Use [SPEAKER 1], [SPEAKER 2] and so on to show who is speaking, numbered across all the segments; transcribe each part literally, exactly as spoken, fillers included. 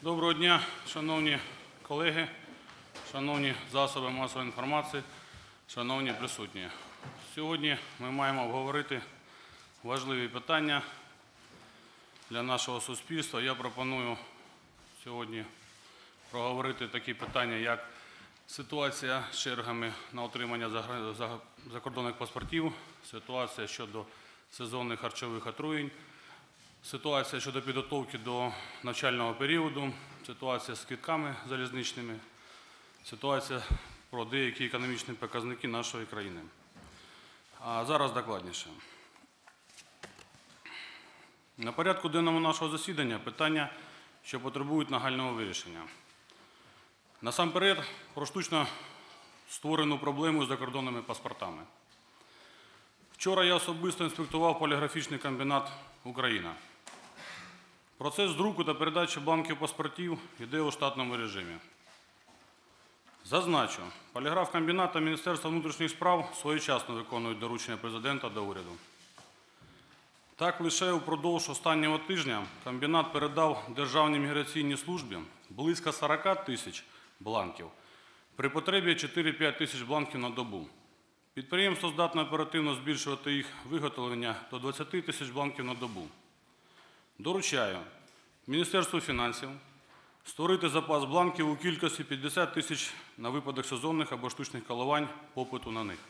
[SPEAKER 1] Доброго дня, шановні колеги, шановні засоби масової інформації, шановні присутні. Сьогодні ми маємо обговорити важливі питання для нашого суспільства. Я пропоную сьогодні проговорити такі питання, як ситуація з чергами на отримання закордонних паспортів, ситуація щодо сезонних харчових отруєнь, ситуація щодо підготовки до навчального періоду, ситуація з квитками залізничними, ситуація про деякі економічні показники нашої країни. А зараз докладніше. На порядку денному нашого засідання питання, що потребують нагального вирішення. Насамперед, про штучно створену проблему з закордонними паспортами. Вчора я особисто інспектував поліграфічний комбінат «Україна». Процес друку та передачі бланків паспортів йде у штатному режимі. Зазначу, поліграф-комбінат та Міністерство внутрішніх справ своєчасно виконують доручення президента до уряду. Так, лише упродовж останнього тижня комбінат передав Державній міграційній службі близько сорока тисяч бланків, при потребі чотири-п'ять тисяч бланків на добу. Підприємство здатне оперативно збільшувати їх виготовлення до двадцяти тисяч бланків на добу. Доручаю Міністерству фінансів створити запас бланків у кількості п'ятдесят тисяч на випадок сезонних або штучних коливань попиту на них.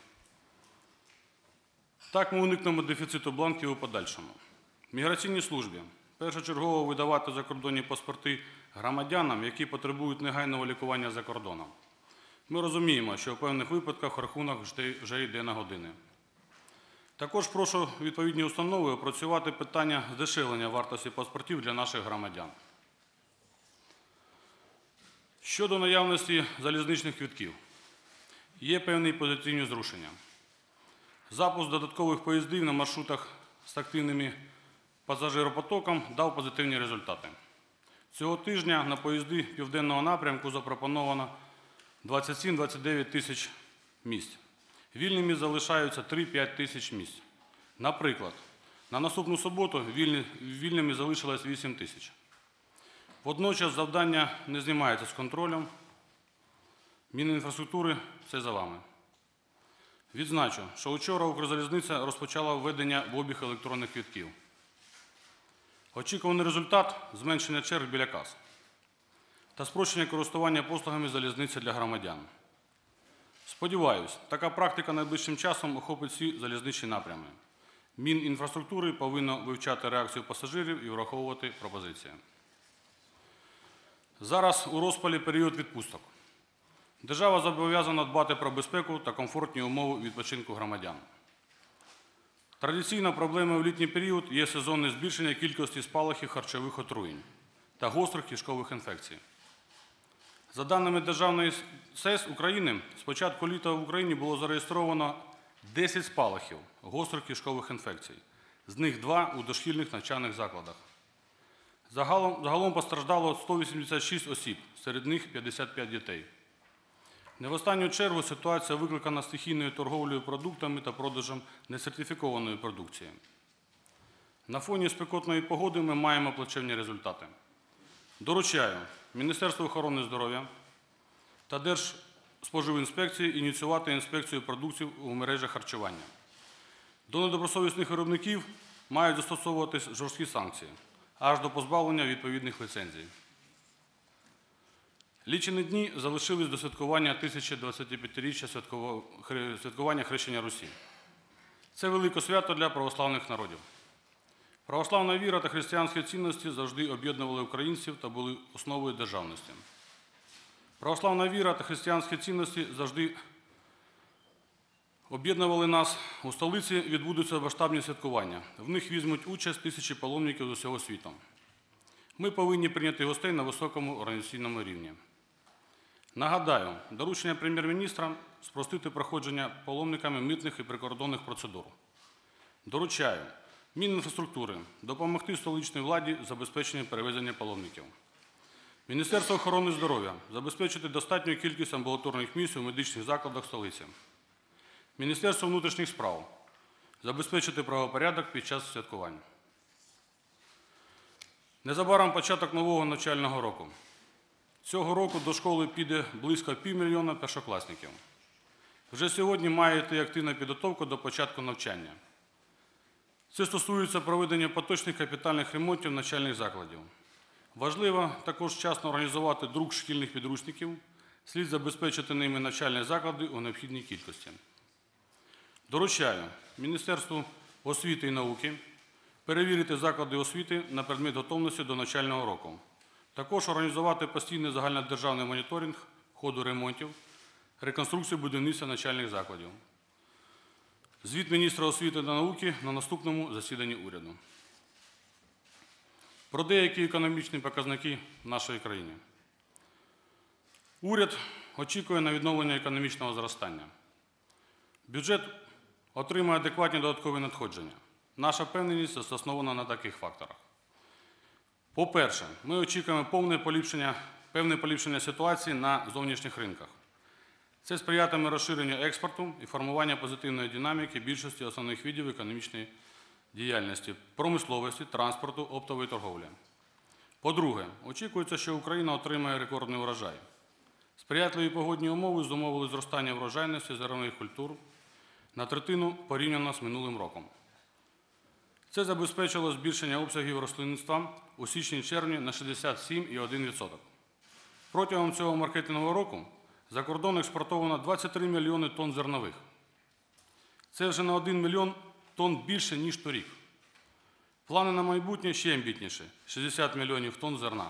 [SPEAKER 1] Так ми уникнемо дефіциту бланків у подальшому. Міграційній службі першочергово видавати закордонні паспорти громадянам, які потребують негайного лікування за кордоном. Ми розуміємо, що в певних випадках рахунок вже йде на години. Також прошу відповідні установи опрацювати питання здешевлення вартості паспортів для наших громадян. Щодо наявності залізничних квитків, є певні позитивні зрушення. Запуск додаткових поїздів на маршрутах з активним пасажиропотоком дав позитивні результати. Цього тижня на поїзди південного напрямку запропоновано двадцять сім - двадцять дев'ять тисяч місць. Вільними залишаються три-п'ять тисяч місць. Наприклад, на наступну суботу вільні, вільними залишилось вісім тисяч. Водночас завдання не знімається з контролем. Мінінфраструктури – це за вами. Відзначу, що вчора Укрзалізниця розпочала введення в обіг електронних квитків. Очікуваний результат – зменшення черг біля кас та спрощення користування послугами залізниці для громадян. Сподіваюсь, така практика найближчим часом охопить всі залізничні напрями. Мінінфраструктури повинно вивчати реакцію пасажирів і враховувати пропозиції. Зараз у розпалі період відпусток. Держава зобов'язана дбати про безпеку та комфортні умови відпочинку громадян. Традиційно проблемою в літній період є сезонне збільшення кількості спалахів харчових отруєнь та гострих кишкових інфекцій. За даними Державної СЕС України, з початку літа в Україні було зареєстровано десять спалахів гострих кишкових інфекцій, з них два у дошкільних навчальних закладах. Загалом, загалом постраждало сто вісімдесят шість осіб, серед них п'ятдесят п'ять дітей. Не в останню чергу ситуація викликана стихійною торговлею продуктами та продажем несертифікованої продукції. На фоні спекотної погоди ми маємо плачевні результати. Доручаю Міністерству охорони здоров'я та Держспоживінспекції ініціювати інспекцію продуктів у мережах харчування. До недобросовісних виробників мають застосовуватись жорсткі санкції, аж до позбавлення відповідних ліцензій. Лічені дні залишились до святкування тисяча двадцятип'ятиріччя святкування Хрещення Русі. Це велике свято для православних народів. Православна віра та християнські цінності завжди об'єднували українців та були основою державності. Православна віра та християнські цінності завжди об'єднували нас. У столиці відбудуться масштабні святкування. В них візьмуть участь тисячі паломників з усього світу. Ми повинні прийняти гостей на високому організаційному рівні. Нагадаю, доручення прем'єр-міністра – спростити проходження паломниками митних і прикордонних процедур. Доручаю Мінінфраструктури допомогти столичній владі в забезпеченні перевезення паломників. Міністерство охорони здоров'я забезпечити достатню кількість амбулаторних місць у медичних закладах столиці. Міністерство внутрішніх справ забезпечити правопорядок під час святкувань. Незабаром початок нового навчального року. Цього року до школи піде близько півмільйона першокласників. Вже сьогодні має йти активна підготовка до початку навчання. Це стосується проведення поточних капітальних ремонтів навчальних закладів. Важливо також вчасно організувати друк шкільних підручників, слід забезпечити ними навчальні заклади у необхідній кількості. Доручаю Міністерству освіти і науки перевірити заклади освіти на предмет готовності до навчального року. Також організувати постійний загальнодержавний моніторинг ходу ремонтів, реконструкцію будівництва навчальних закладів. Звіт міністра освіти та науки на наступному засіданні уряду. Про деякі економічні показники в нашій країні. Уряд очікує на відновлення економічного зростання. Бюджет отримає адекватні додаткові надходження. Наша впевненість заснована на таких факторах. По-перше, ми очікуємо повне поліпшення, певне поліпшення ситуації на зовнішніх ринках. Це сприятиме розширенню експорту і формуванню позитивної динаміки більшості основних видів економічної діяльності – промисловості, транспорту, оптової торговлі. По-друге, очікується, що Україна отримає рекордний урожай. Сприятливі погодні умови зумовили зростання врожайності зернових культур на третину порівняно з минулим роком. Це забезпечило збільшення обсягів рослинництва у січні-червні на шістдесят сім цілих один відсоток. Протягом цього маркетингового року за кордон експортовано двадцять три мільйони тонн зернових. Це вже на один мільйон тонн більше, ніж торік. Плани на майбутнє ще амбітніші – шістдесят мільйонів тонн зерна.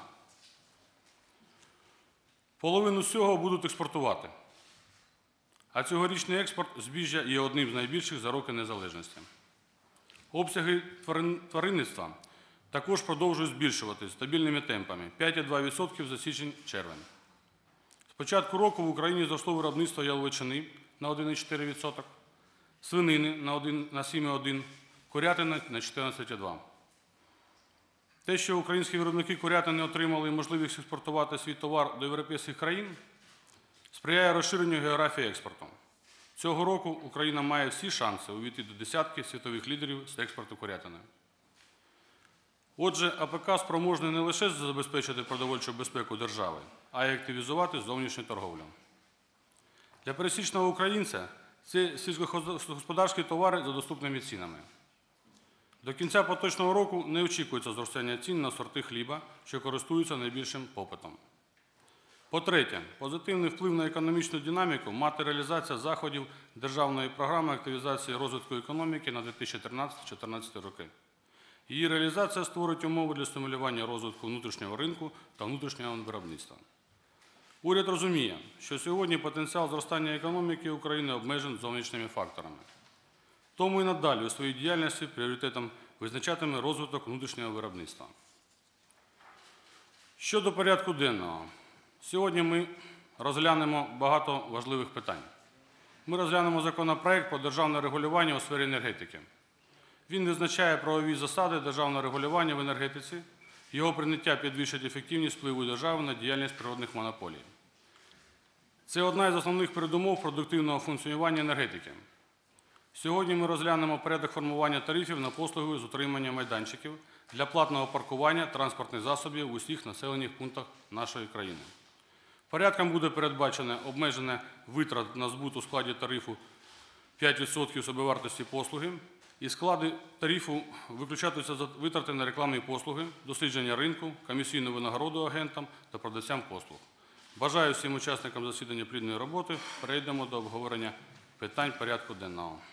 [SPEAKER 1] Половину з цього будуть експортувати. А цьогорічний експорт збіжжя є одним з найбільших за роки незалежності. Обсяги тваринництва також продовжують збільшуватися стабільними темпами – п'ять цілих два десятих відсотка за січень-червень. З початку року в Україні зросло виробництво яловичини на один цілих чотири десятих відсотка, свинини на сім цілих один відсоток, курятини на чотирнадцять цілих два відсотка. Те, що українські виробники курятини отримали можливість експортувати свій товар до європейських країн, сприяє розширенню географії експорту. Цього року Україна має всі шанси увійти до десятки світових лідерів з експорту курятини. Отже, АПК спроможний не лише забезпечити продовольчу безпеку держави, а й активізувати зовнішню торговлю. Для пересічного українця це сільськогосподарські товари за доступними цінами. До кінця поточного року не очікується зростання цін на сорти хліба, що користуються найбільшим попитом. По-третє, позитивний вплив на економічну динаміку має реалізація заходів Державної програми активізації розвитку економіки на дві тисячі тринадцятий - дві тисячі чотирнадцятий роки. Її реалізація створить умови для стимулювання розвитку внутрішнього ринку та внутрішнього виробництва. Уряд розуміє, що сьогодні потенціал зростання економіки України обмежений зовнішніми факторами. Тому і надалі у своїй діяльності пріоритетом визначатиме розвиток внутрішнього виробництва. Щодо порядку денного. Сьогодні ми розглянемо багато важливих питань. Ми розглянемо законопроект про державне регулювання у сфері енергетики. Він визначає правові засади державного регулювання в енергетиці, його прийняття підвищить ефективність впливу держави на діяльність природних монополій. Це одна із основних передумов продуктивного функціонування енергетики. Сьогодні ми розглянемо порядок формування тарифів на послуги з утримання майданчиків для платного паркування транспортних засобів в усіх населених пунктах нашої країни. Порядком буде передбачено обмеження витрат на збут у складі тарифу п'ять відсотків собівартості послуги, і склади тарифу виключатися за витрати на рекламні послуги, дослідження ринку, комісійну винагороду агентам та продавцям послуг. Бажаю всім учасникам засідання плідної роботи. Перейдемо до обговорення питань порядку денного.